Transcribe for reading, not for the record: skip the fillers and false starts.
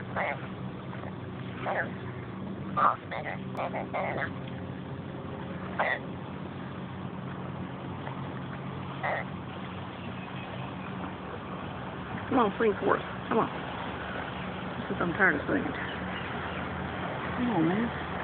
Come on, swing forth. Come on. I'm tired of swinging. Come on, man.